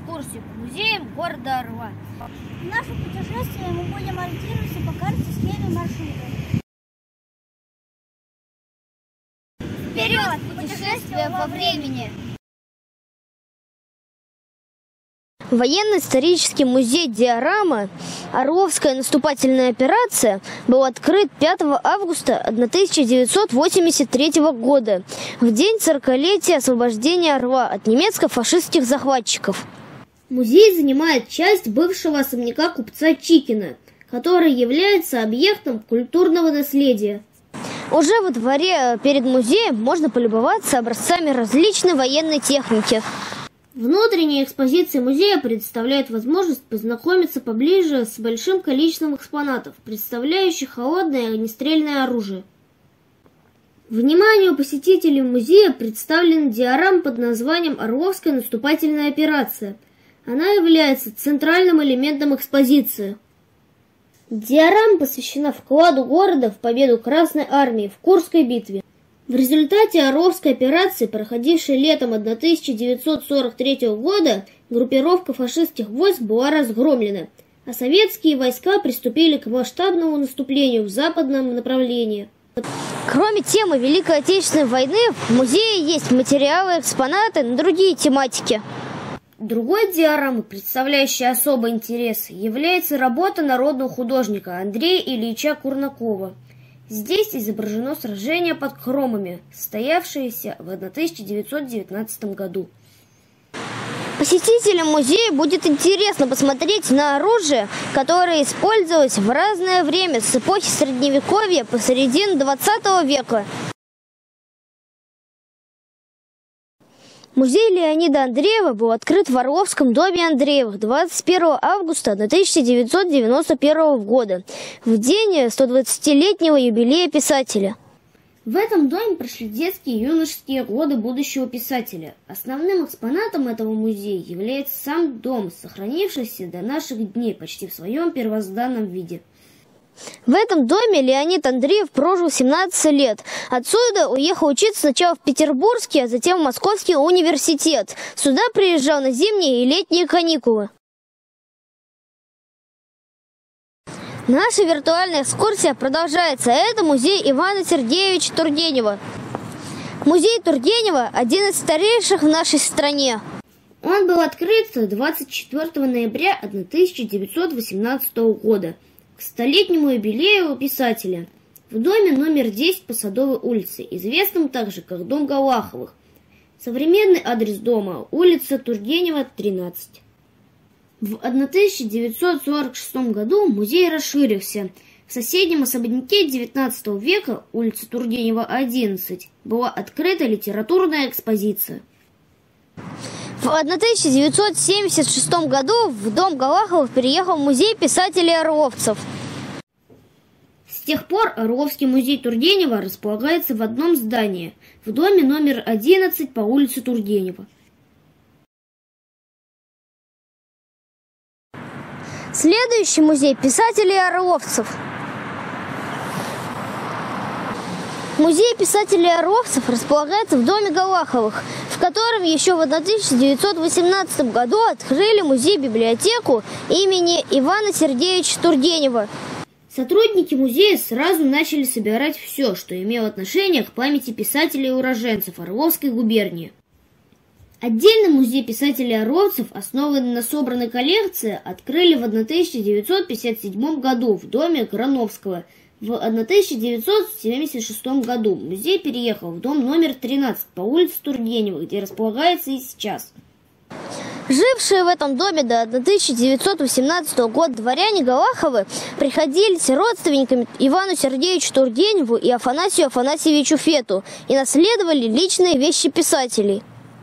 экскурсию по музеям города Орла. В наше путешествие мы будем ориентироваться по карте схеме маршрута. Вперед! Путешествие во времени! Военно-исторический музей «Диорама. Орловская наступательная операция» был открыт 5 августа 1983 года, в день 40-летия освобождения Орла от немецко-фашистских захватчиков. Музей занимает часть бывшего особняка купца Чикина, который является объектом культурного наследия. Уже во дворе перед музеем можно полюбоваться образцами различной военной техники. Внутренняя экспозиция музея предоставляет возможность познакомиться поближе с большим количеством экспонатов, представляющих холодное огнестрельное оружие. Вниманию посетителей музея представлена диорама под названием «Орловская наступательная операция». Она является центральным элементом экспозиции. Диорама посвящена вкладу города в победу Красной Армии в Курской битве. В результате Орловской операции, проходившей летом 1943 года, группировка фашистских войск была разгромлена, а советские войска приступили к масштабному наступлению в западном направлении. Кроме темы Великой Отечественной войны, в музее есть материалы и экспонаты на другие тематики. Другой диорамой, представляющей особый интерес, является работа народного художника Андрея Ильича Курнакова. Здесь изображено сражение под Хромами, состоявшееся в 1919 году. Посетителям музея будет интересно посмотреть на оружие, которое использовалось в разное время с эпохи Средневековья по середину 20 века. Музей Леонида Андреева был открыт в Орловском доме Андреевых 21 августа 1991 года, в день 120-летнего юбилея писателя. В этом доме прошли детские и юношеские годы будущего писателя. Основным экспонатом этого музея является сам дом, сохранившийся до наших дней почти в своем первозданном виде. В этом доме Леонид Андреев прожил 17 лет. Отсюда уехал учиться сначала в Петербургский, а затем в Московский университет. Сюда приезжал на зимние и летние каникулы. Наша виртуальная экскурсия продолжается. Это музей Ивана Сергеевича Тургенева. Музей Тургенева – один из старейших в нашей стране. Он был открыт 24 ноября 1918 года. К столетнему юбилею писателя в доме номер 10 по Садовой улице, известном также как Дом Галаховых. Современный адрес дома – улица Тургенева, 13. В 1946 году музей расширился. В соседнем особняке XIX века, улица Тургенева, 11, была открыта литературная экспозиция. В 1976 году в дом Галаховых переехал музей писателей-орловцев. С тех пор Орловский музей Тургенева располагается в одном здании, в доме номер 11 по улице Тургенева. Следующий музей писателей-орловцев. Музей писателей-орловцев располагается в доме Галаховых, в котором еще в 1918 году открыли музей-библиотеку имени Ивана Сергеевича Тургенева. Сотрудники музея сразу начали собирать все, что имело отношение к памяти писателей-уроженцев Орловской губернии. Отдельный музей писателей-орловцев, основанный на собранной коллекции, открыли в 1957 году в доме Грановского. В 1976 году музей переехал в дом номер 13 по улице Тургенева, где располагается и сейчас. Жившие в этом доме до 1918 года дворяне Галаховы приходились родственниками Ивану Сергеевичу Тургеневу и Афанасию Афанасьевичу Фету и наследовали личные вещи писателей.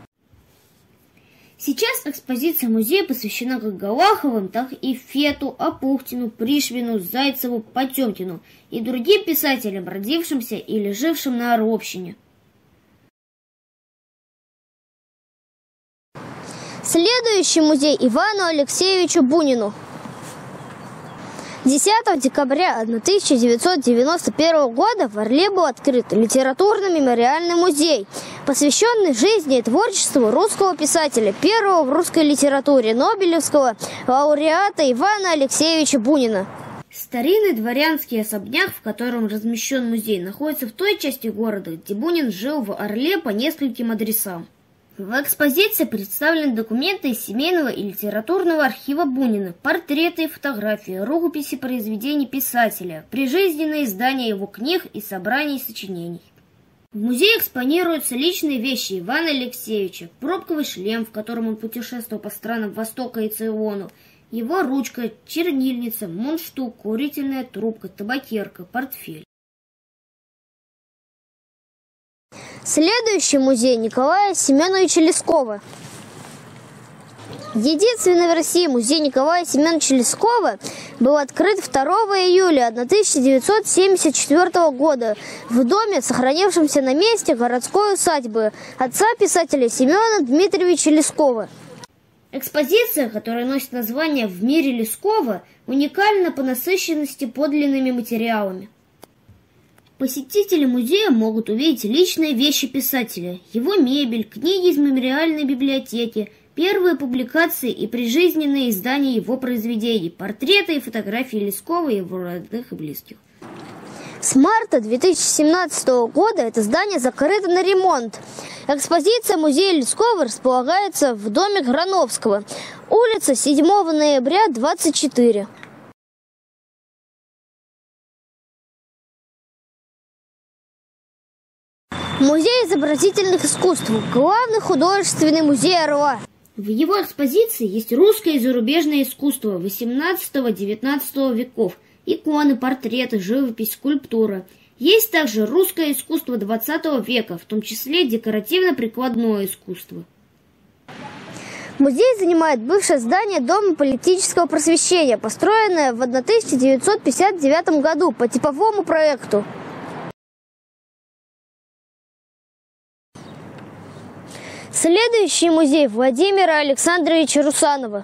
Сейчас экспозиция музея посвящена как Галаховым, так и Фету, Апухтину, Пришвину, Зайцеву, Потемкину и другим писателям, родившимся или жившим на Орловщине. Следующий музей Ивану Алексеевичу Бунину. 10 декабря 1991 года в Орле был открыт литературно-мемориальный музей, посвященный жизни и творчеству русского писателя, первого в русской литературе нобелевского лауреата Ивана Алексеевича Бунина. Старинный дворянский особняк, в котором размещен музей, находится в той части города, где Бунин жил в Орле по нескольким адресам. В экспозиции представлены документы из семейного и литературного архива Бунина, портреты и фотографии, рукописи произведений писателя, прижизненные издания его книг и собраний сочинений. В музее экспонируются личные вещи Ивана Алексеевича, пробковый шлем, в котором он путешествовал по странам Востока и Цейлону, его ручка, чернильница, мундштук, курительная трубка, табакерка, портфель. Следующий музей Николая Семеновича Лескова. Единственный в России музей Николая Семеновича Лескова был открыт 2 июля 1974 года в доме, сохранившемся на месте городской усадьбы отца писателя Семена Дмитриевича Лескова. Экспозиция, которая носит название «В мире Лескова», уникальна по насыщенности подлинными материалами. Посетители музея могут увидеть личные вещи писателя, его мебель, книги из мемориальной библиотеки, первые публикации и прижизненные издания его произведений, портреты и фотографии Лескова и его родных и близких. С марта 2017 года это здание закрыто на ремонт. Экспозиция музея Лескова располагается в доме Грановского, улица 7 ноября, 24. Музей изобразительных искусств, главный художественный музей Орла. В его экспозиции есть русское и зарубежное искусство XVIII-XIX веков, иконы, портреты, живопись, скульптура. Есть также русское искусство XX века, в том числе декоративно-прикладное искусство. Музей занимает бывшее здание Дома политического просвещения, построенное в 1959 году по типовому проекту. Следующий музей Владимира Александровича Русанова.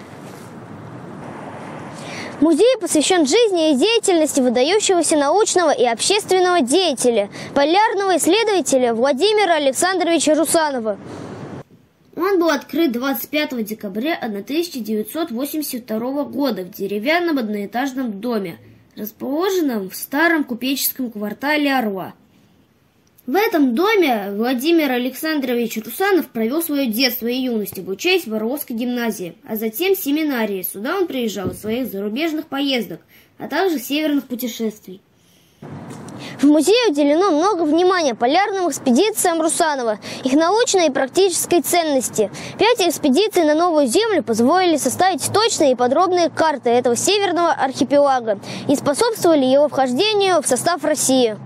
Музей посвящен жизни и деятельности выдающегося научного и общественного деятеля, полярного исследователя Владимира Александровича Русанова. Он был открыт 25 декабря 1982 года в деревянном одноэтажном доме, расположенном в старом купеческом квартале Орла. В этом доме Владимир Александрович Русанов провел свое детство и юность, обучаясь в Орловской гимназии, а затем в семинарии. Сюда он приезжал из своих зарубежных поездок, а также северных путешествий. В музее уделено много внимания полярным экспедициям Русанова, их научной и практической ценности. 5 экспедиций на Новую Землю позволили составить точные и подробные карты этого северного архипелага и способствовали его вхождению в состав России.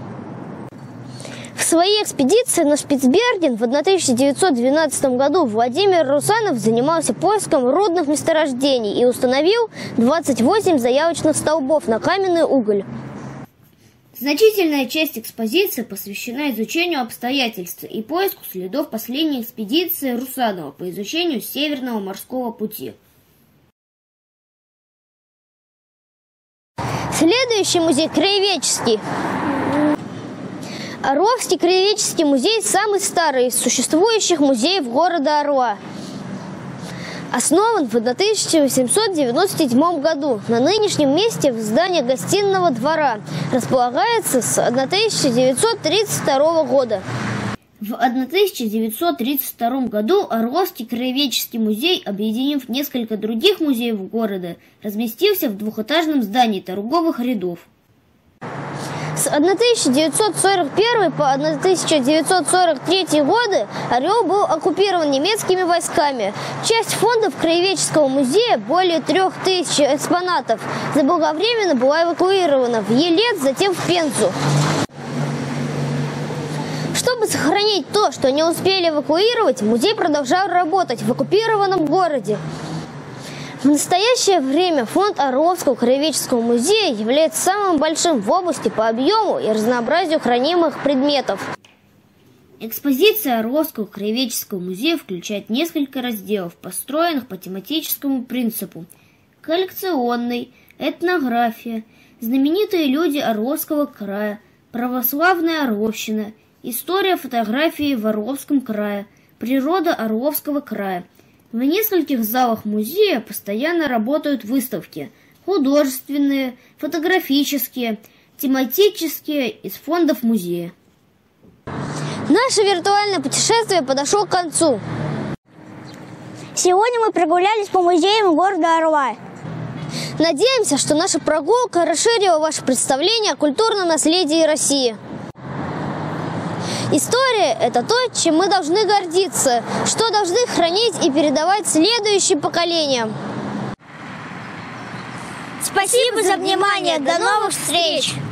В своей экспедиции на Шпицберген в 1912 году Владимир Русанов занимался поиском рудных месторождений и установил 28 заявочных столбов на каменный уголь. Значительная часть экспозиции посвящена изучению обстоятельств и поиску следов последней экспедиции Русанова по изучению Северного морского пути. Следующий музей краеведческий. Орловский краеведческий музей – самый старый из существующих музеев города Орла. Основан в 1897 году на нынешнем месте в здании гостиного двора. Располагается с 1932 года. В 1932 году Орловский краеведческий музей, объединив несколько других музеев города, разместился в двухэтажном здании торговых рядов. С 1941 по 1943 годы Орел был оккупирован немецкими войсками. Часть фондов краеведческого музея, более 3000 экспонатов, заблаговременно была эвакуирована в Елец, затем в Пензу. Чтобы сохранить то, что не успели эвакуировать, музей продолжал работать в оккупированном городе. В настоящее время фонд Орловского краеведческого музея является самым большим в области по объему и разнообразию хранимых предметов. Экспозиция Орловского краеведческого музея включает несколько разделов, построенных по тематическому принципу: коллекционный, этнография, знаменитые люди Орловского края, православная Орловщина, история фотографии в Орловском крае, природа Орловского края. В нескольких залах музея постоянно работают выставки – художественные, фотографические, тематические из фондов музея. Наше виртуальное путешествие подошло к концу. Сегодня мы прогулялись по музеям города Орла. Надеемся, что наша прогулка расширила ваше представление о культурном наследии России. История – это то, чем мы должны гордиться, что должны хранить и передавать следующим поколениям. Спасибо за внимание. До новых встреч!